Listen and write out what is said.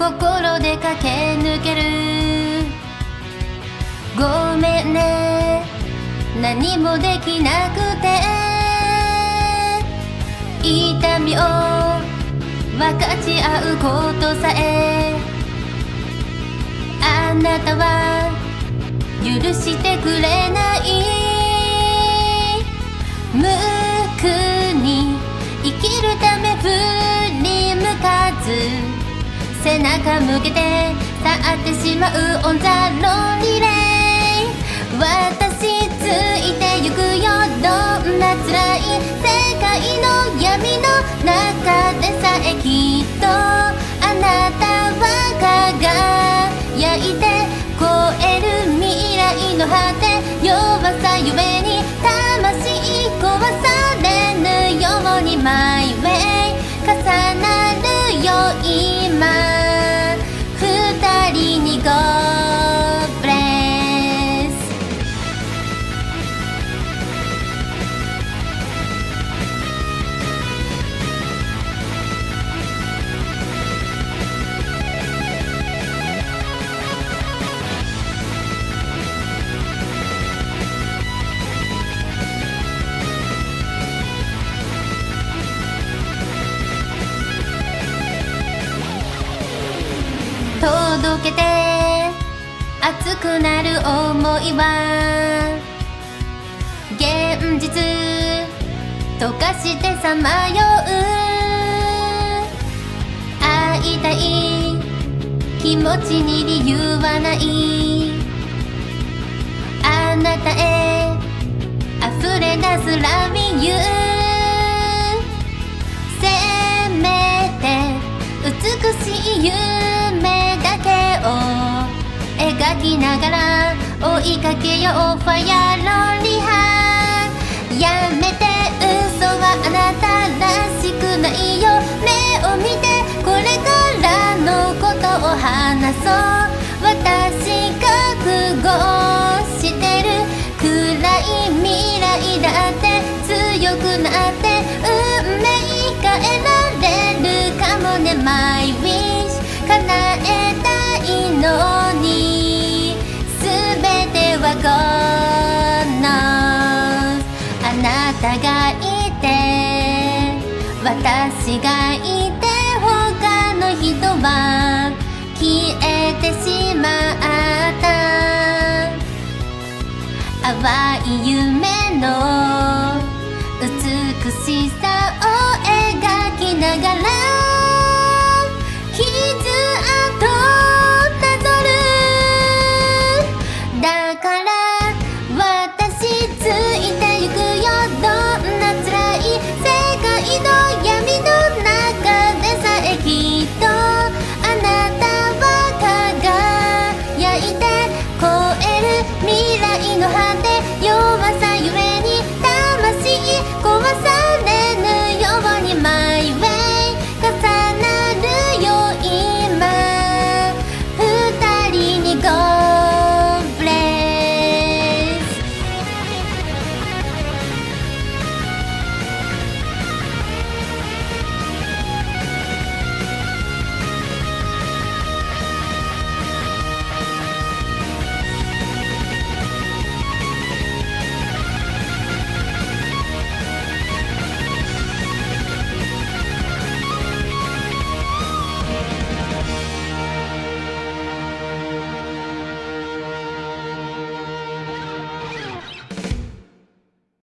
心で駆け抜ける。ごめんね、何もできなくて。痛みを分かち合うことさえあなたは許してくれない。無垢に生きるため振り向かず背中向けて去ってしまうオンザロンリレー。私ついてゆくよ、どんな辛い世界の闇の中でさえきっとあなたは輝いて超える未来の果て。弱さゆえに魂壊されぬようにマイウェイ重なるよ今二人にゴーブレス。届けて熱くなる想いは現実溶かしてさまよう。会いたい気持ちに理由はない。あなたへ溢れ出すラビユー。せめて美しい夢だけを描きながら追いかけようファイアロンリハー。やめて、嘘はあなたらしくないよ。目を見てこれからのことを話そう。私覚悟してる。暗い未来だって強くなって運命変えられるかもね。マイウィッシュ叶えたいのに全てはこのあなたがいて私が